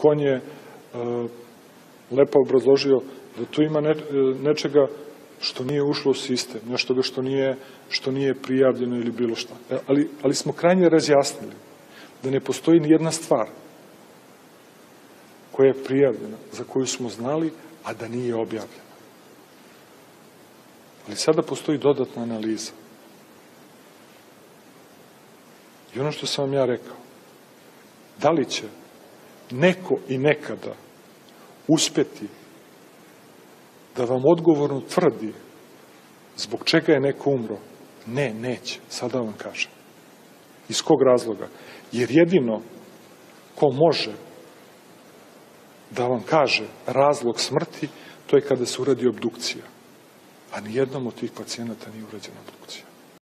Konj je lepo obrazložio da tu ima nečega što nije ušlo u sistem, nešto što nije prijavljeno ili bilo šta. Ali smo krajnje razjasnili da ne postoji ni jedna stvar koja je prijavljena, za koju smo znali, a da nije objavljena. Ali sada postoji dodatna analiza. I ono što sam vam ja rekao, da li će neko i nekada uspeti da vam odgovorno tvrdi zbog čega je neko umro? Ne, neće. Sada vam kažem. Iz kog razloga? Jer jedino ko može da vam kaže razlog smrti, to je kada se uradi obdukcija. A nijednom od tih pacijenata nije urađena obdukcija.